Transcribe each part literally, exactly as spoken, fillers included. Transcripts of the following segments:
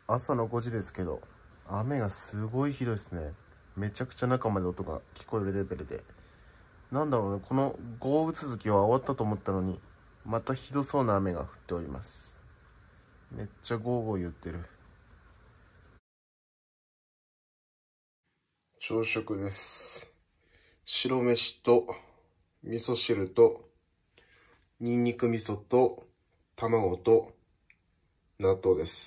朝のごじですけど、雨がすごいひどいですね。めちゃくちゃ中まで音が聞こえるレベルで。なんだろうね、この豪雨続きは終わったと思ったのに、またひどそうな雨が降っております。めっちゃゴーゴー言ってる。朝食です。白飯と味噌汁とニンニク味噌と卵と納豆です。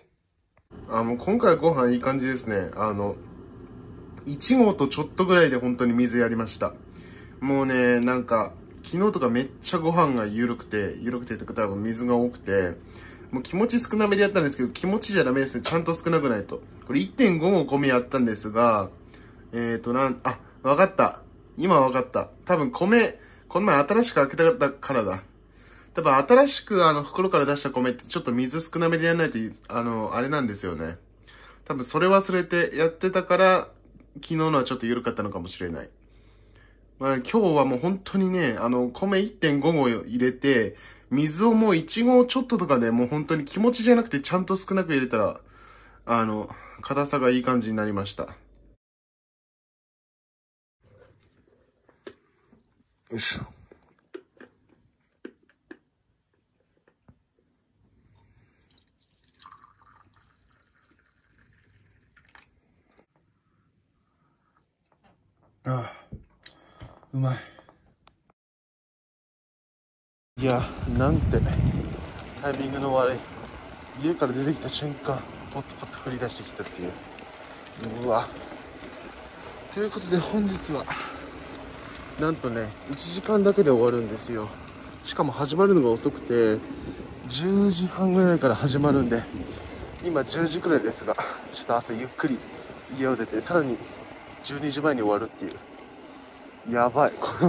あ、もう今回ご飯いい感じですね。あの、いち合とちょっとぐらいで本当に水やりました。もうね、なんか、昨日とかめっちゃご飯が緩くて、緩くてとか多分水が多くて、もう気持ち少なめでやったんですけど、気持ちじゃダメですね。ちゃんと少なくないと。これ いってんご 合米やったんですが、えーと、なん、あ、わかった。今わかった。多分米、この前新しく開けたからだ。多分新しくあの袋から出した米ってちょっと水少なめでやらないと、あの、あれなんですよね。多分それ忘れてやってたから、昨日のはちょっと緩かったのかもしれない。まあ今日はもう本当にね、あの、米 いってんご 合入れて、水をもういち合ちょっととかでもう本当に気持ちじゃなくてちゃんと少なく入れたら、あの、硬さがいい感じになりました。よいしょ。ああ、うまい。いや、なんてタイミングの悪い。家から出てきた瞬間、ポツポツ降り出してきたっていう。うわ。ということで本日は、なんとね、いちじかんだけで終わるんですよ。しかも始まるのが遅くて、じゅうじはんぐらいから始まるんで、今じゅうじくらいですが、ちょっと朝ゆっくり家を出て、さらにじゅうにじまえに終わるっていう。やばい。この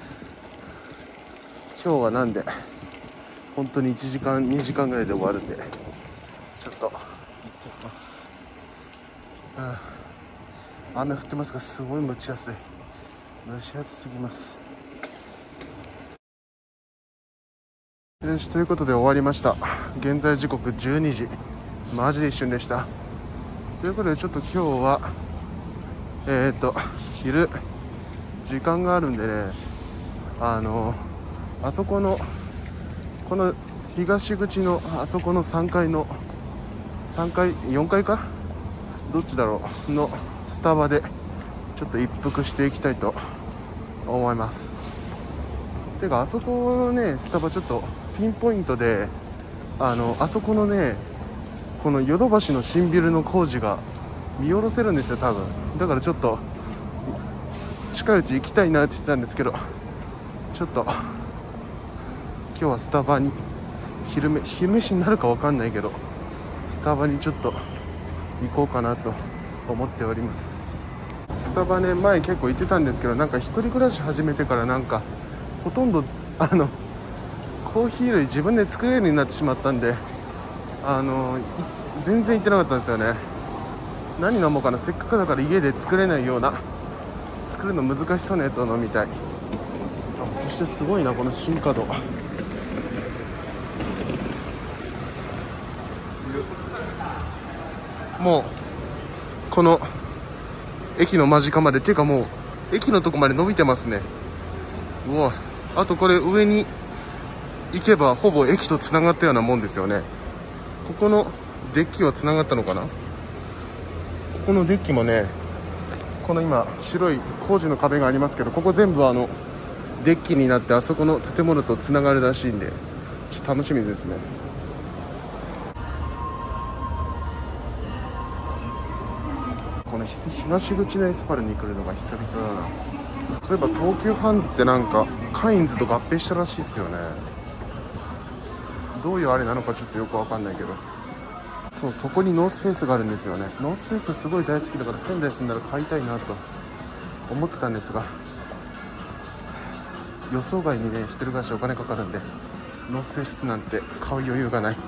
今日はなんで、本当にいちじかん、にじかんぐらいで終わるんで、ちょっと行ってきます。ああ、雨降ってますが、すごい蒸し暑い。蒸し暑すぎます。よし、ということで終わりました。現在時刻じゅうにじ。マジで一瞬でした。ということで、ちょっと今日は、えっと、昼、時間があるんでね、あの、あそこの、この東口のあそこのさんがいの、さんがい、よんがいかどっちだろうのスタバで、ちょっと一服していきたいと思います。てか、あそこのね、スタバちょっとピンポイントで、あの、あそこのね、このヨドバシの新ビルの工事が見下ろせるんですよ、多分。だからちょっと、近いうち行きたいなって言ってたんですけど、ちょっと、今日はスタバに、昼め、昼飯になるかわかんないけど、スタバにちょっと行こうかなと思っております。スタバね、前結構行ってたんですけど、なんか一人暮らし始めてからなんか、ほとんど、あの、コーヒー類自分で作れるようになってしまったんで、あの、全然行ってなかったんですよね。何飲もうかな、せっかくだから家で作れないような、作るの難しそうなやつを飲みたい。あ、そしてすごいな、この新角。もう、この、駅の間近まで、っていうかもう、駅のとこまで伸びてますね。うわ、あとこれ上に行けば、ほぼ駅と繋がったようなもんですよね。ここのデッキは繋がったのかな？ここのデッキもね、この今、白い工事の壁がありますけど、ここ全部あの、デッキになって、あそこの建物と繋がるらしいんで、ちょっと楽しみですね。この東口のエスパルに来るのが久々だな。そういえば東急ハンズってなんかカインズと合併したらしいですよね。どういうあれなのかちょっとよくわかんないけど、そう、そこにノースフェイスがあるんですよね。ノースフェイスすごい大好きだから仙台住んだら買いたいなと思ってたんですが、予想外にね、一人暮らしお金かかるんで、ノースフェイスなんて買う余裕がない。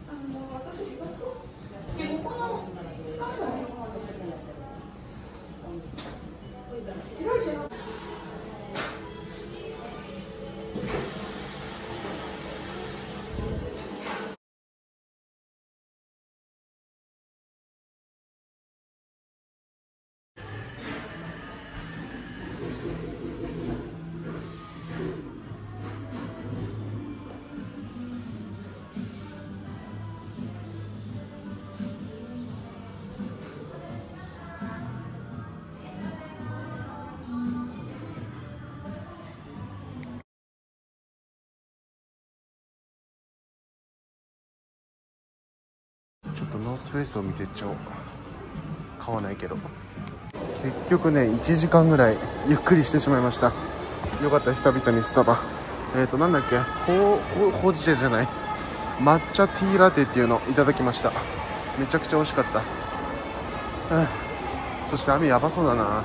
ちょっとノースフェイスを見てっちゃおう。買わないけど結局ねいちじかんぐらいゆっくりしてしまいました。よかった、久々にスタバ。えっ、ー、となんだっけ、ほうほうじ茶じゃない、抹茶ティーラテっていうのをいただきました。めちゃくちゃ美味しかった。うん、そして雨やばそうだな。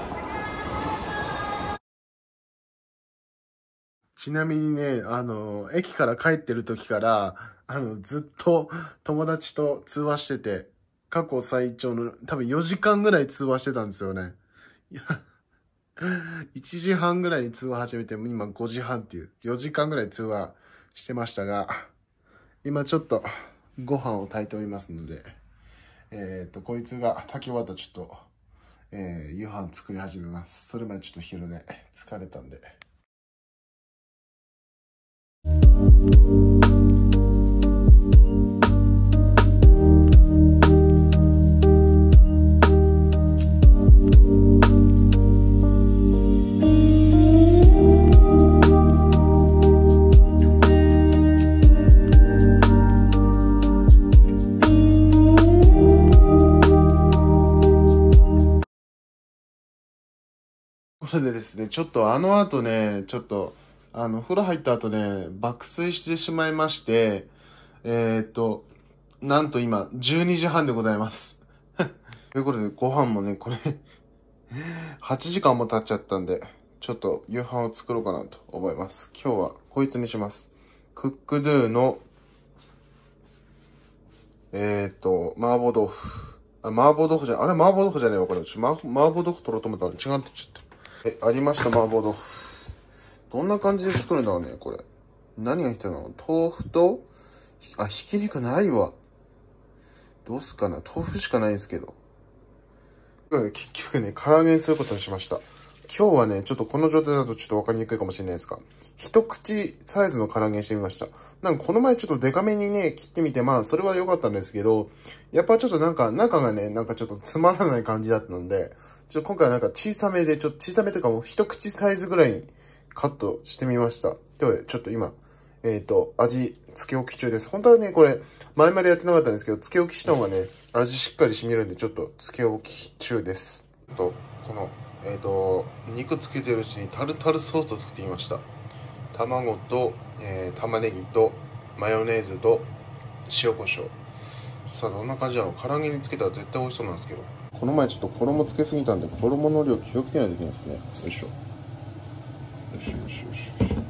ちなみにね、あの駅から帰ってる時からあのずっと友達と通話してて、過去最長の多分よじかんぐらい通話してたんですよね。いやいちじはんぐらいに通話始めて、今ごじはんっていうよじかんぐらい通話してましたが、今ちょっとご飯を炊いておりますので、えっとこいつが炊き終わったらちょっと、えー、夕飯作り始めます。それまでちょっと昼寝疲れたんで。それでですね、ちょっとあの後ね、ちょっと、あの、風呂入った後ね、爆睡してしまいまして、えー、っと、なんと今、じゅうにじはんでございます。ということで、ご飯もね、これはちじかんも経っちゃったんで、ちょっと夕飯を作ろうかなと思います。今日はこいつにします。クックドゥの、えー、っと、麻婆豆腐。あ、麻婆豆腐じゃ、あれ麻婆豆腐じゃねえわ、これ。ちょ、麻麻婆豆腐取ろうと思ったら違うって言っちゃった。え、ありました、麻婆豆腐。どんな感じで作るんだろうね、これ。何が必要なの？豆腐と、あ、ひき肉ないわ。どうすかな？豆腐しかないんですけど。結局ね、唐揚げにすることにしました。今日はね、ちょっとこの状態だとちょっとわかりにくいかもしれないですが、一口サイズの唐揚げにしてみました。なんかこの前ちょっとデカめにね、切ってみて、まあそれは良かったんですけど、やっぱちょっとなんか中がね、なんかちょっとつまらない感じだったので、ちょっと今回はなんか小さめで、ちょっと小さめというかもう一口サイズぐらいにカットしてみました。ということで、ちょっと今、えっと、味、つけ置き中です。本当はね、これ、前までやってなかったんですけど、つけ置きした方がね、味しっかり染みるんで、ちょっとつけ置き中です。と、この、えっと、肉つけてるうちにタルタルソースを作ってみました。卵と、えー、玉ねぎと、マヨネーズと、塩コショウ。さあ、どんな感じなの？唐揚げにつけたら絶対美味しそうなんですけど。この前ちょっと衣つけすぎたんで、衣の量気をつけないといけないですね。よいしょ。よしよしよしよし。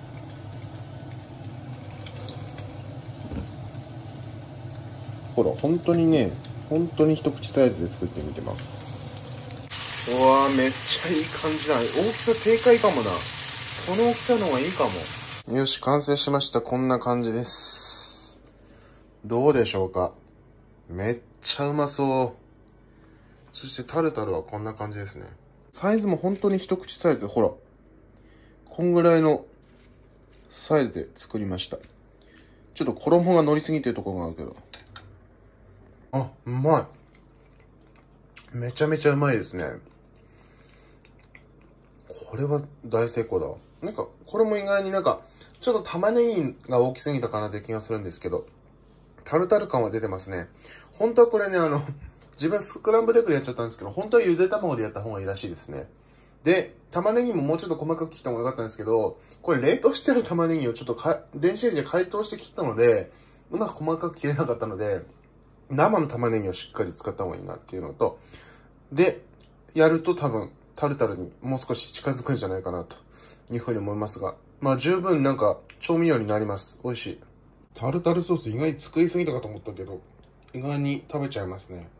ほら、本当にね、本当に一口サイズで作ってみてます。うわー、めっちゃいい感じだ。大きさ正解かもな。この大きさの方がいいかも。よし、完成しました。こんな感じです。どうでしょうか。めっちゃうまそう。そしてタルタルはこんな感じですね。サイズも本当に一口サイズで、ほら。こんぐらいのサイズで作りました。ちょっと衣が乗りすぎてるところがあるけど。あ、うまい。めちゃめちゃうまいですね。これは大成功だわ。なんか、これも意外になんか、ちょっと玉ねぎが大きすぎたかなって気がするんですけど、タルタル感は出てますね。本当はこれね、あの、自分スクランブルエッグでやっちゃったんですけど、本当はゆで卵でやった方がいいらしいですね。で、玉ねぎももうちょっと細かく切った方が良かったんですけど、これ冷凍してある玉ねぎをちょっとか電子レンジで解凍して切ったので、うまく細かく切れなかったので、生の玉ねぎをしっかり使った方がいいなっていうのと、で、やると多分、タルタルにもう少し近づくんじゃないかなというふうに思いますが、まあ十分なんか調味料になります。美味しい。 タルタルソース意外に作りすぎたかと思ったけど、意外に食べちゃいますね。